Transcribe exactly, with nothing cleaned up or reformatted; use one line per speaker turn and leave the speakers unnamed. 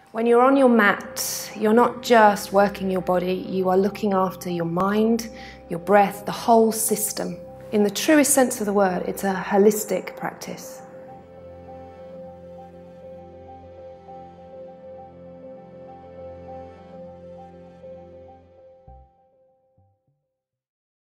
When you're on your mat, you're not just working your body, you are looking after your mind, your breath, the whole system. In the truest sense of the word, it's a holistic practice.